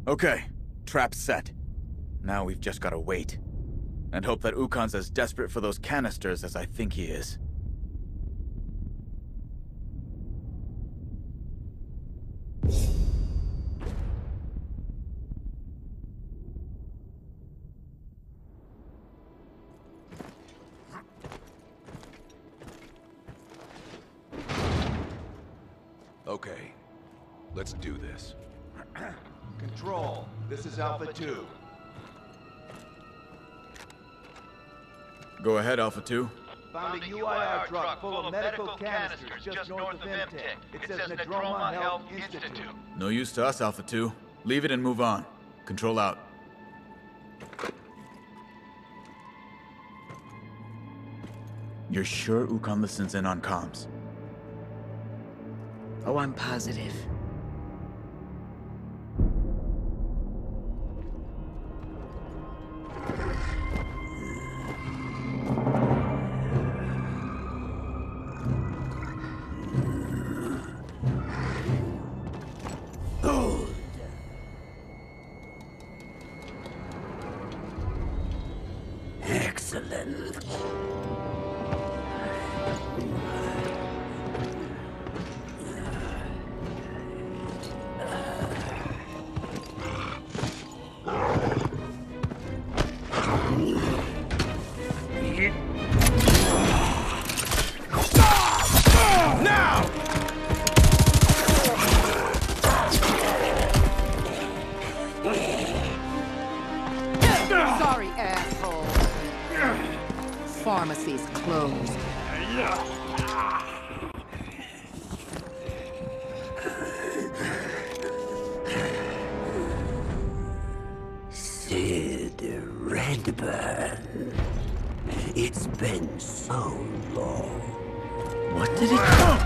Okay, trap set. Now we've just gotta wait. And hope that Ukon's as desperate for those canisters as I think he is. Okay, let's do this. Control, this is Alpha 2. Go ahead, Alpha 2. Found a UIR truck full of medical canisters just north of Emtech. It says Nadroma Health Institute. No use to us, Alpha 2. Leave it and move on. Control out. You're sure Ukon listens in on comms? Oh, I'm positive. Excellent. Sorry, asshole. Pharmacy's closed. Sid Redburn. It's been so long. What did he...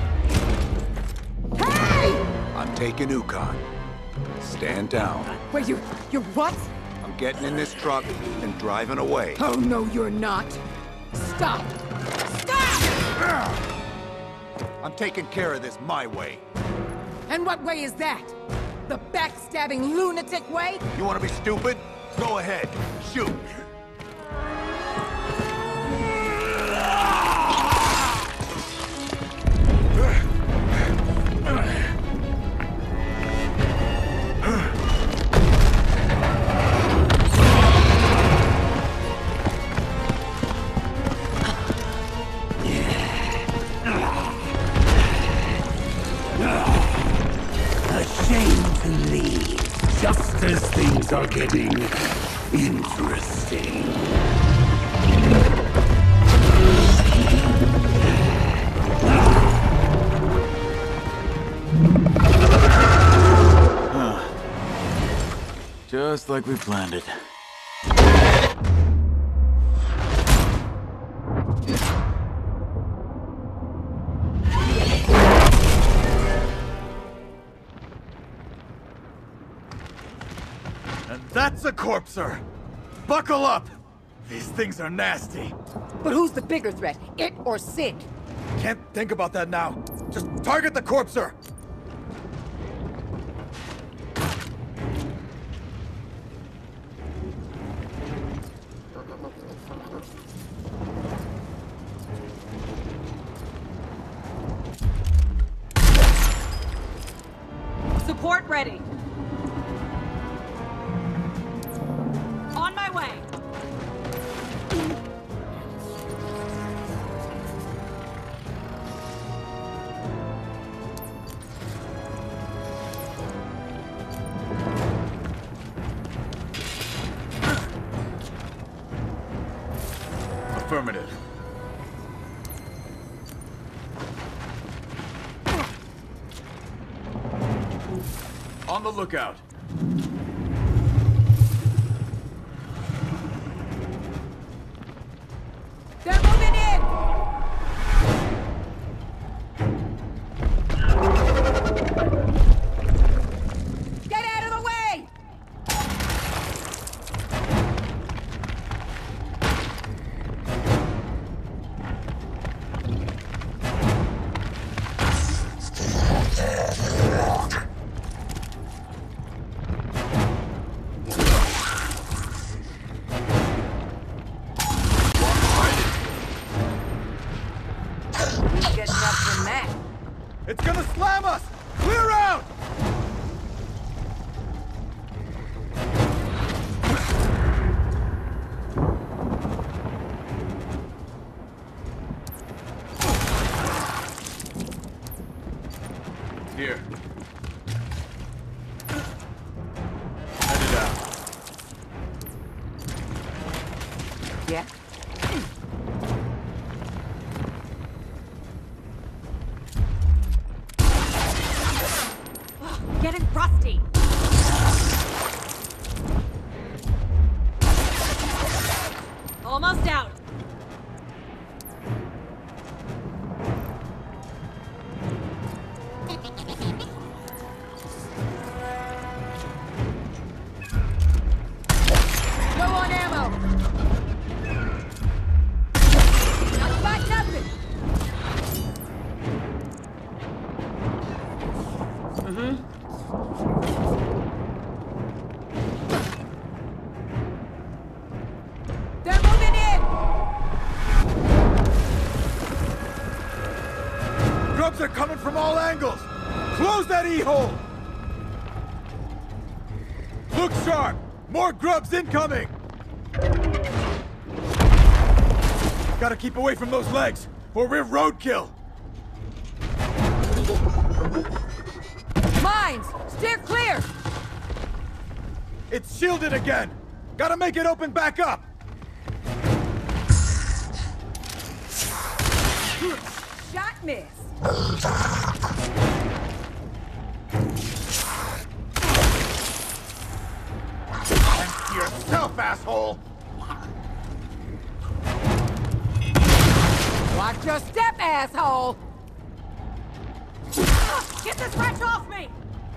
Hey! I'm taking Ukon. Stand down. Wait, you're what? I'm getting in this truck and driving away. Oh, no, you're not. Stop! Stop! I'm taking care of this my way. And what way is that? The backstabbing lunatic way? You want to be stupid? Go ahead. Shoot. A shame to leave, just as things are getting interesting. Just like we planned it. And that's a corpser! Buckle up! These things are nasty. But who's the bigger threat, it or Sid? Can't think about that now. Just target the corpser! Support ready. On my way. Affirmative. On the lookout. They're moving in! Get out of the way! It's gonna slam us! Clear out! Here. Headed out. Yeah? Getting rusty. Almost out. Low on ammo! I got nothing! They're moving in! Grubs are coming from all angles! Close that E-hole! Look sharp! More grubs incoming! Gotta keep away from those legs, or we're roadkill! Mines! Steer clear! It's shielded again! Gotta make it open back up! Shot miss! Empty yourself, asshole! Watch your step, asshole! Get this wretch off me!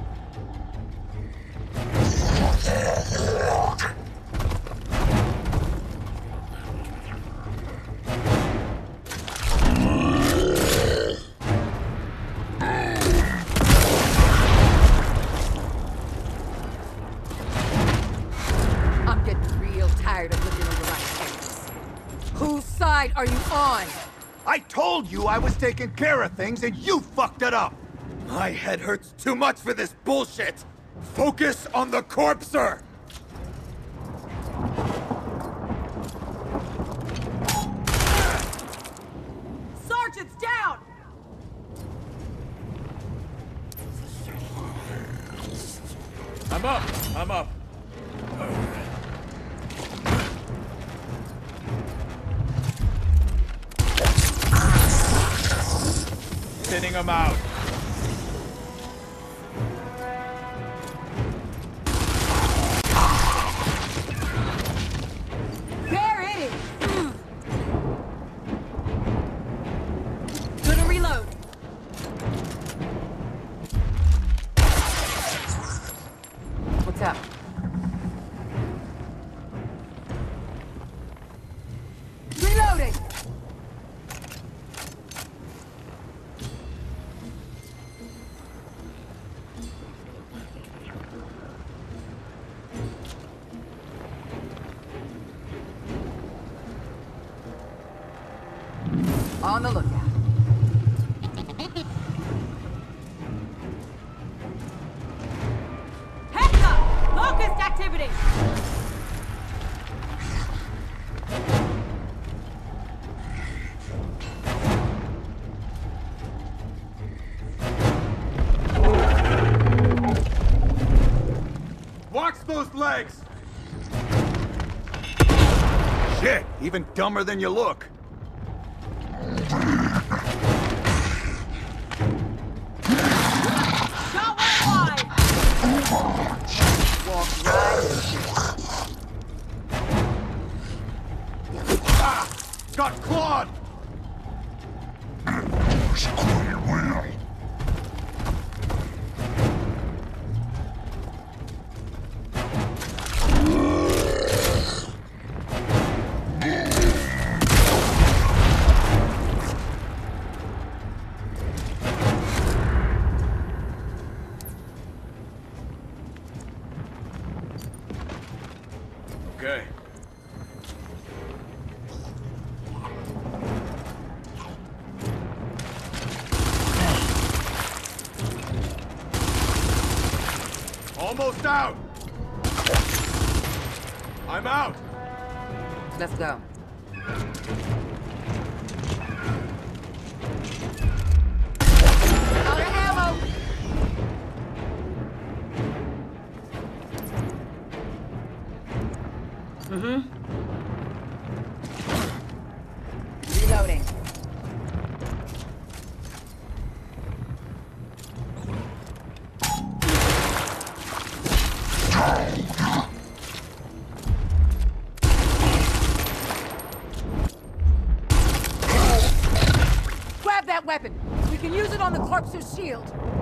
I'm getting real tired of looking over my head. Whose side are you on? I told you I was taking care of things and you fucked it up! My head hurts too much for this bullshit! Focus on the corpser! Sergeant's down! I'm up! I'm up! Thinning them out. There it is! Gonna reload. What's up? Reloading! On the lookout. Heads up! Locust activity! Watch those legs! Shit, even dumber than you look. Shot wide! Walk right into it. Ah! Got clawed! Okay. almost out! I'm out! Let's go. Out of ammo! Reloading. Grab that weapon. We can use it on the corpse's shield.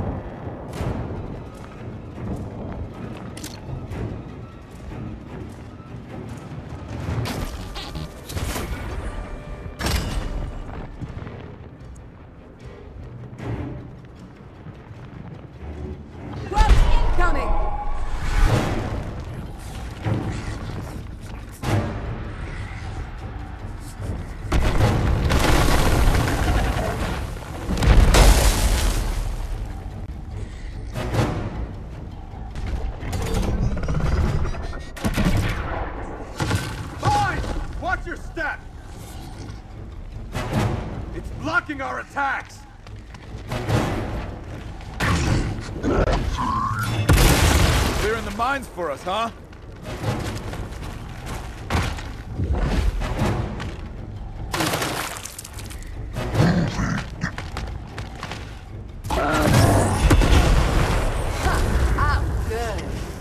Corpse incoming! Fine! Watch your step! It's blocking our attacks! Clearing the mines for us, huh? I'm good.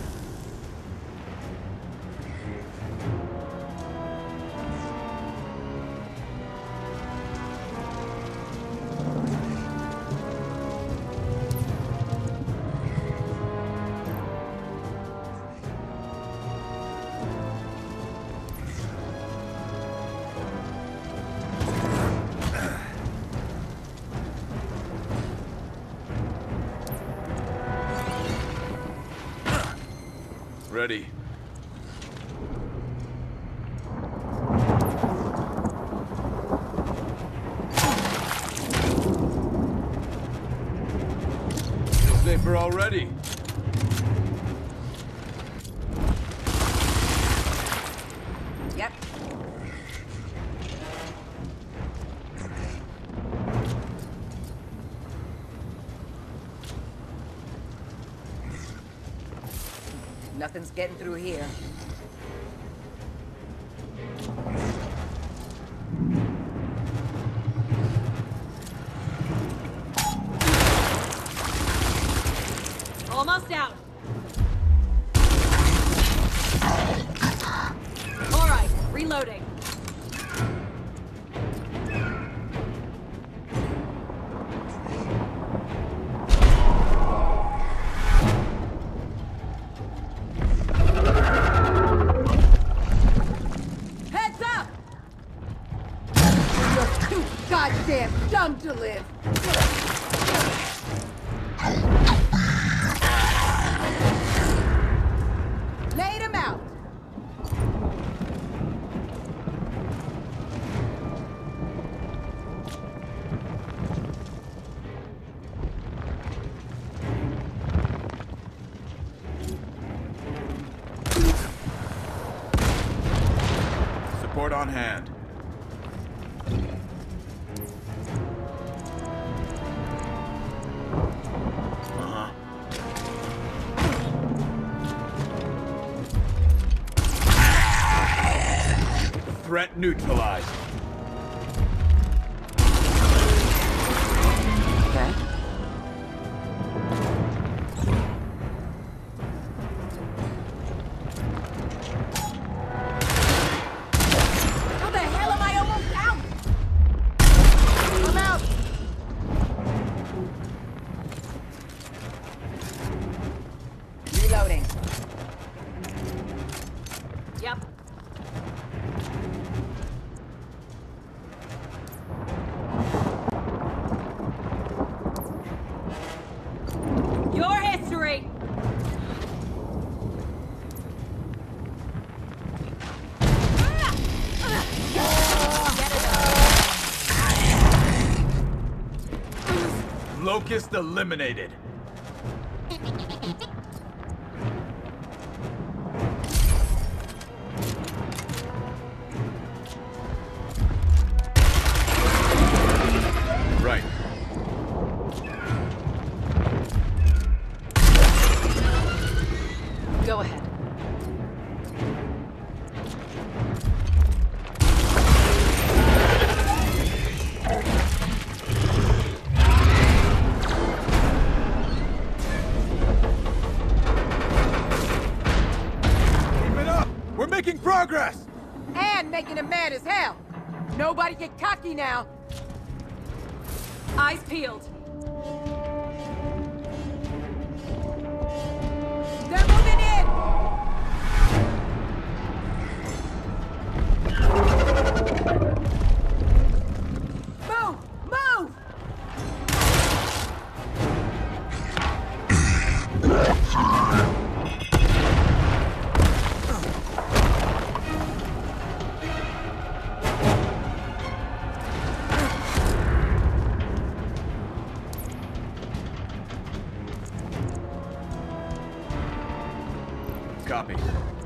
Ready. Feel safer already. Yep. Nothing's getting through here. Almost out. All right, reloading. Heads up! You're too goddamn dumb to live. Laid him out. Support on hand. Uh-huh. Threat neutralized. Okay. How the hell am I almost out? I'm out. Reloading. Yep. Your history. Locust eliminated. Nobody get cocky now! Eyes peeled. They're moving in! Move! Move! Copy.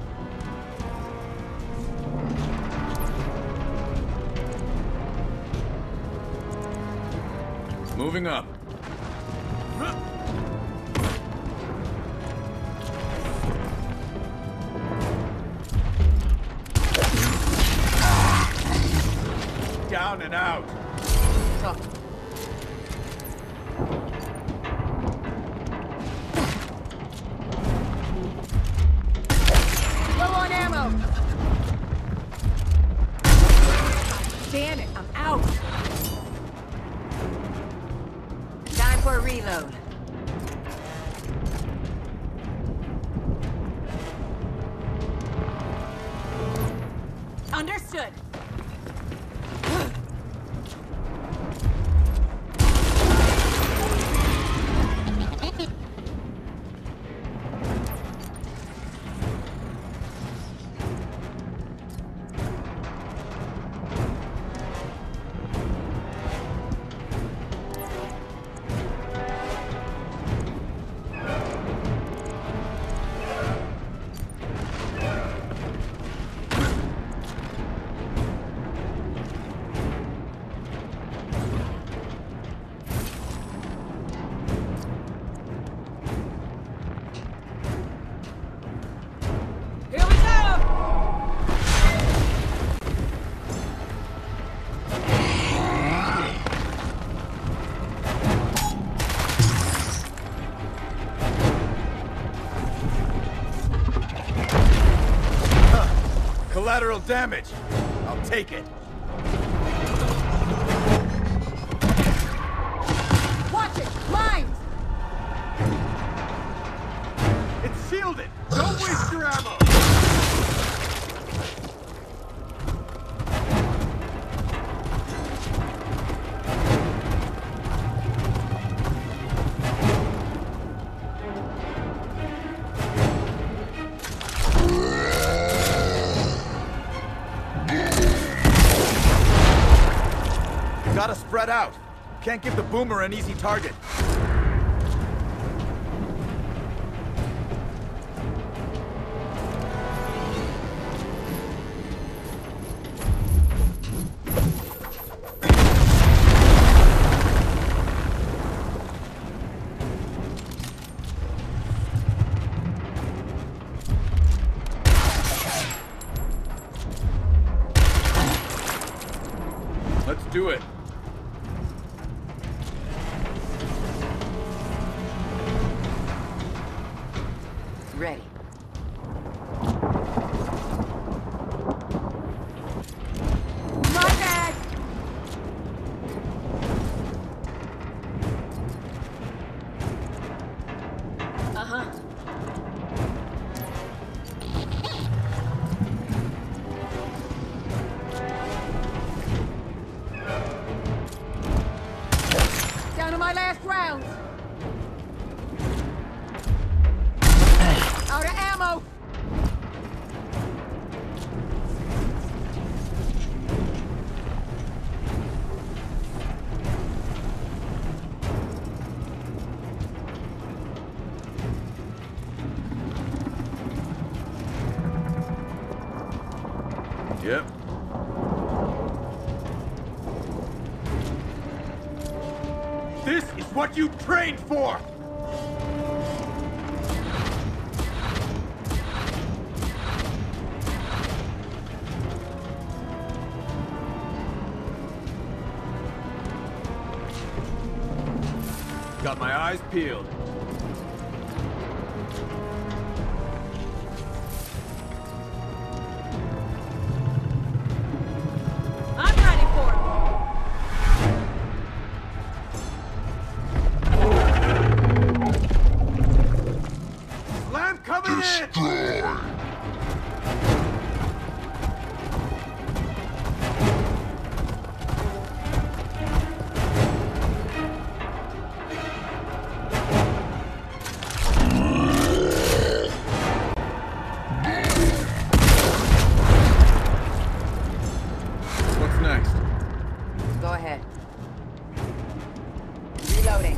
Moving up. Down and out. Low on ammo! Damn it, I'm out! Time for a reload. Understood. Here we go! Collateral damage. I'll take it. Watch it! Mines! It's shielded. Don't waste your ammo. Gotta spread out. Can't give the boomer an easy target. Let's do it. Ready. My bad! Uh-huh. Down to my last rounds! Out of ammo! Yep. This is what you trained for! Got my eyes peeled. I'm ready for Go ahead. Reloading.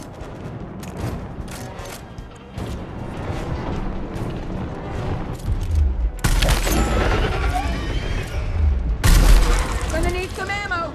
Gonna need some ammo.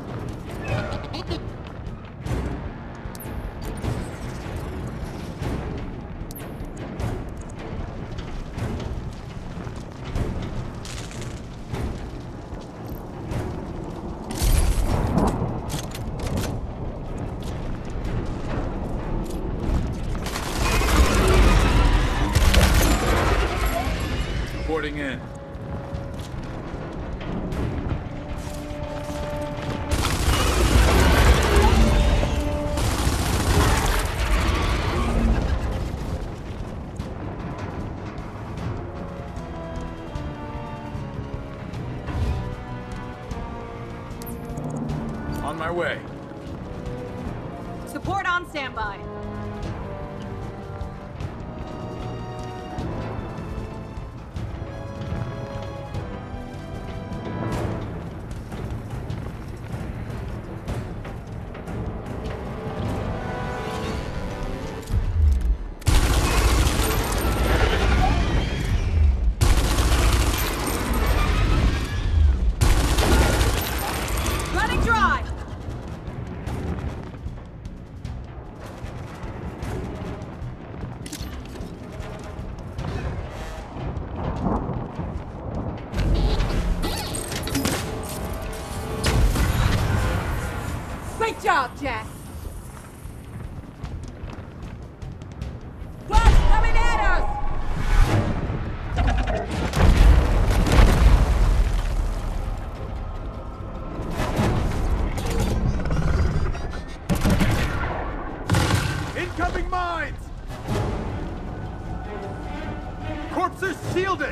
Reporting in. On my way. Support on standby. Running dry. Great job, Jack. What's coming at us? Incoming mines! Corpses shielded!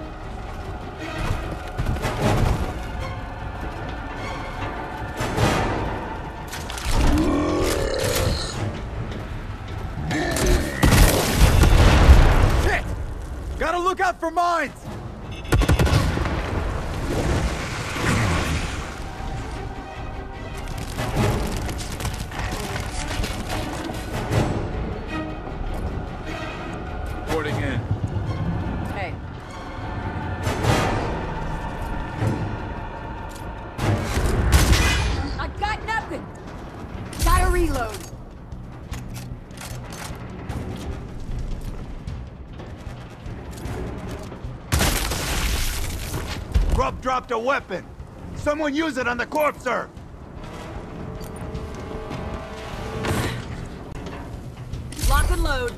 Shit! Gotta look out for mines! Reporting in. Hey. I got nothing. Gotta reload. Grub dropped a weapon. Someone use it on the corpse, sir. Lock and load.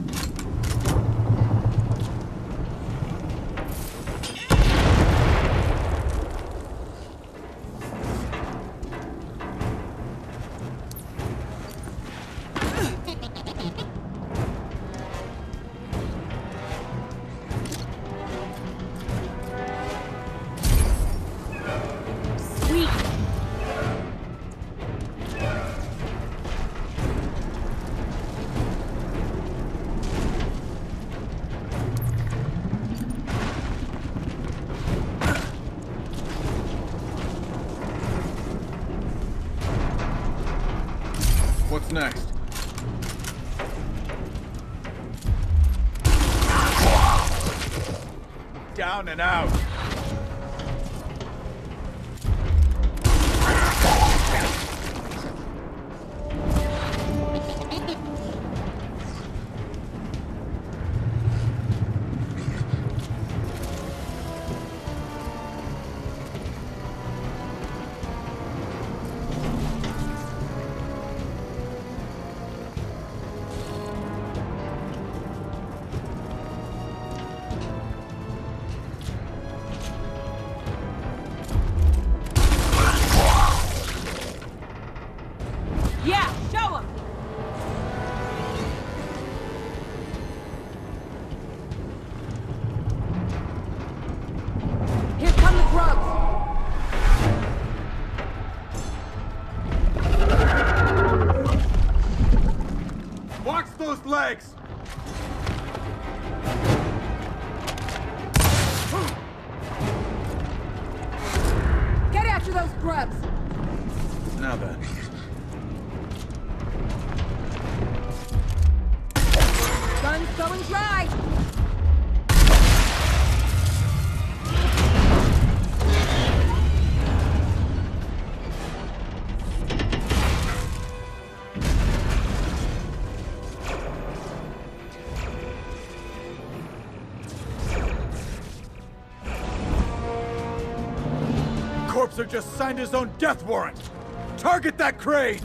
Sweet. What's next? Down and out. Yeah, show 'em. Here come the grubs. Watch those legs! Get after those grubs. Now then. Guns going dry! Corpser just signed his own death warrant! Target that crane!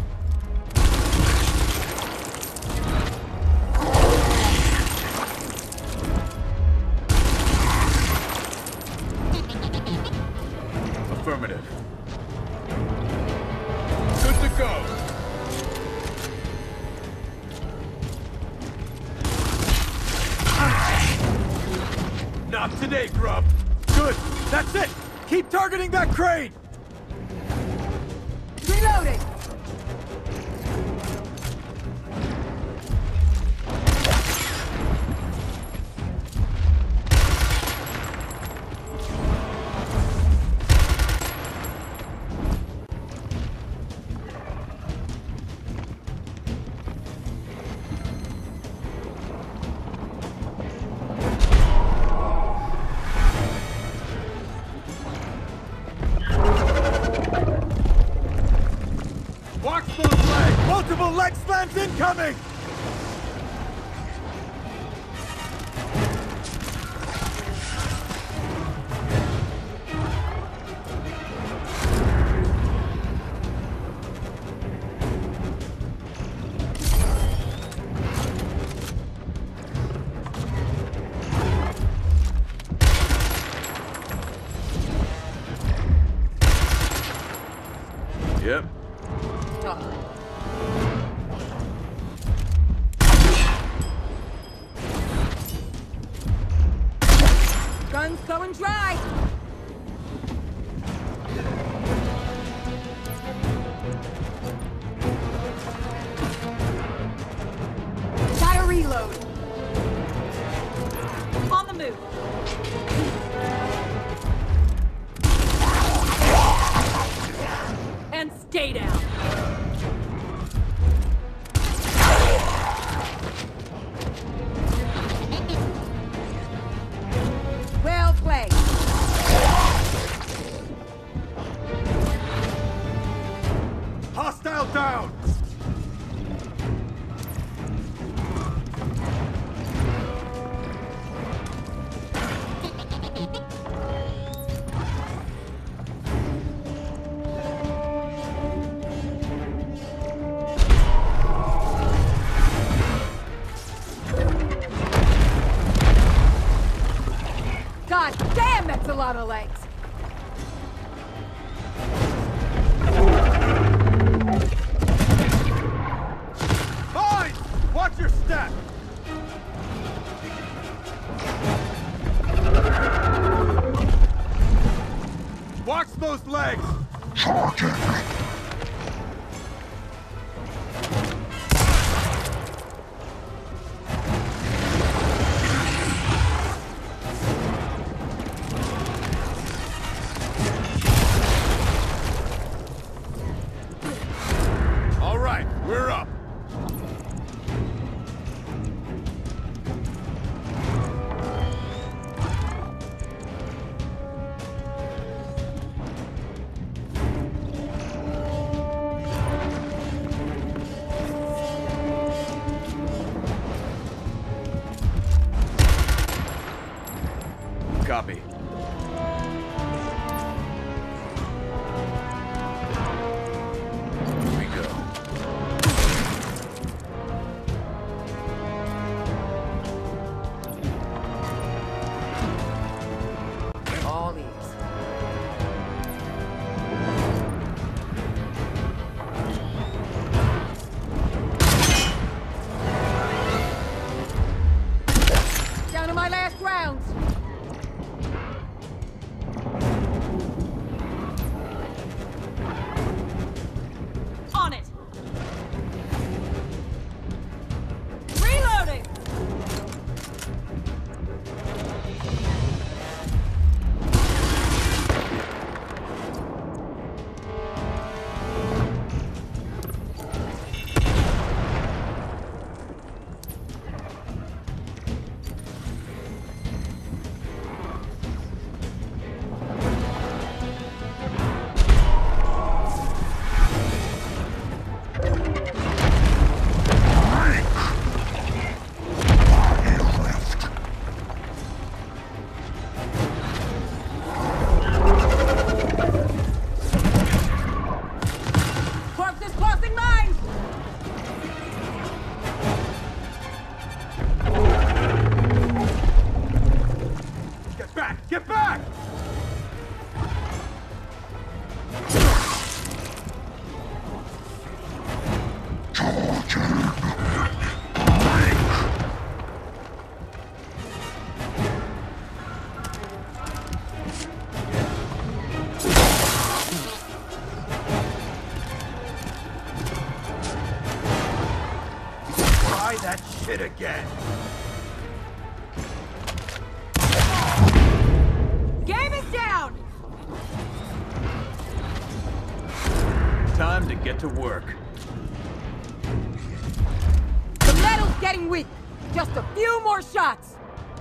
Affirmative. Good to go! Not today, grub! Good! That's it! Keep targeting that crane! Reloading! Watch those legs! Multiple leg slams incoming! Yep. Guns going dry! Gotta reload! On the move. And stay down. Well played! Hostile down! God damn, that's a lot of legs! Fine! Watch your step! Watch those legs! All right, we're up. Copy. Here we go. Soldiers crossing lines! Get back! Get back! Try that shit again. Game is down! Time to get to work. The metal's getting weak! Just a few more shots!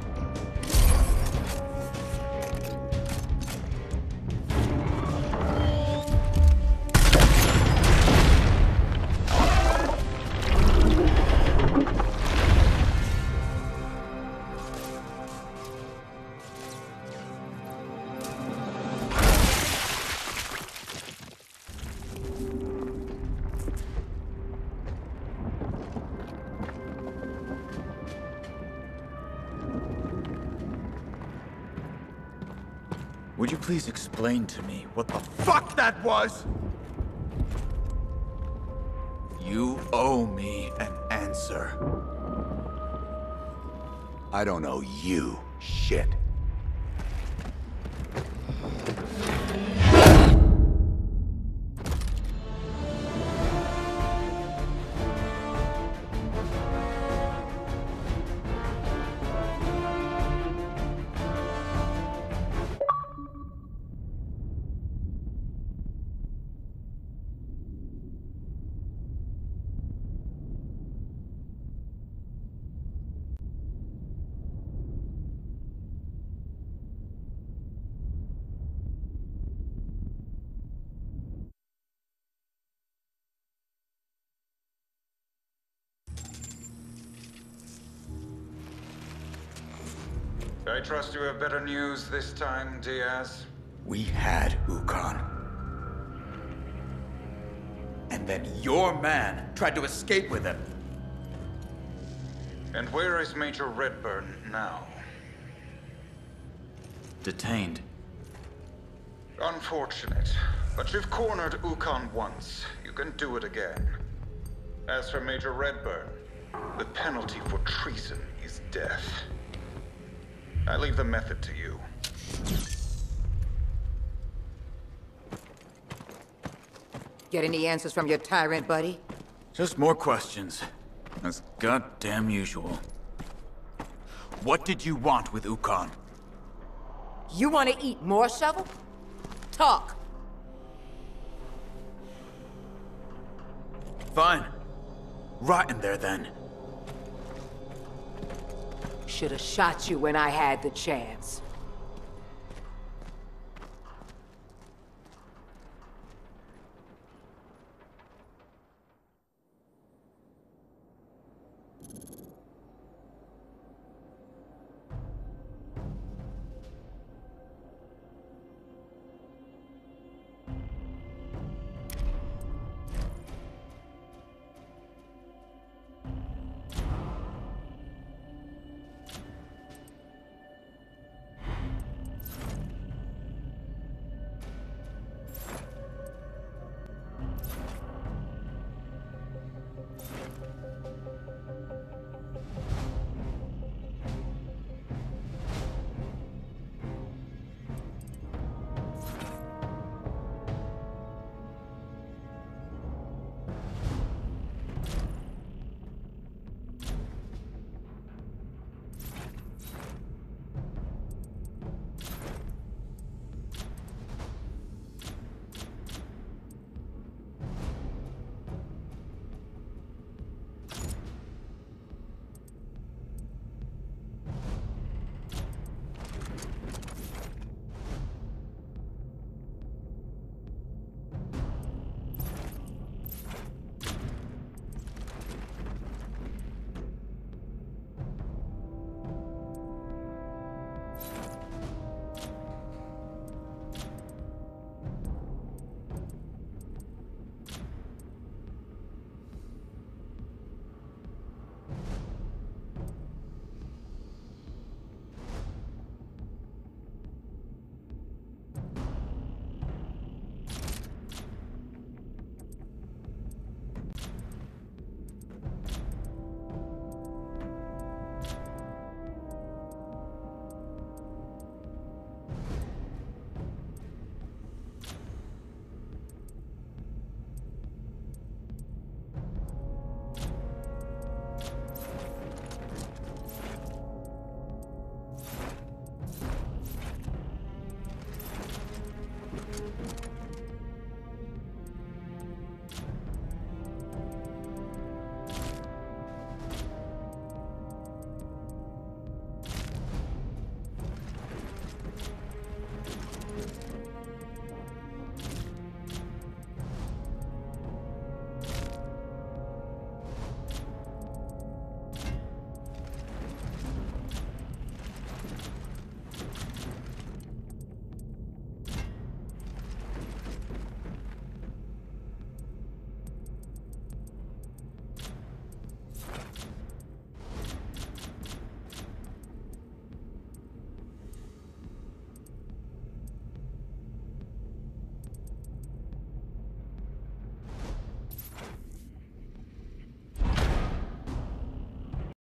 Would you please explain to me what the fuck that was? You owe me an answer. I don't know you shit. I trust you have better news this time, Diaz. We had Ukon. And then your man tried to escape with him. And where is Major Redburn now? Detained. Unfortunate, but you've cornered Ukon once. You can do it again. As for Major Redburn, the penalty for treason is death. I leave the method to you. Get any answers from your tyrant, buddy? Just more questions. As goddamn usual. What did you want with Ukon? You want to eat more, Shovel? Talk. Fine. Rot in there then. Should have shot you when I had the chance.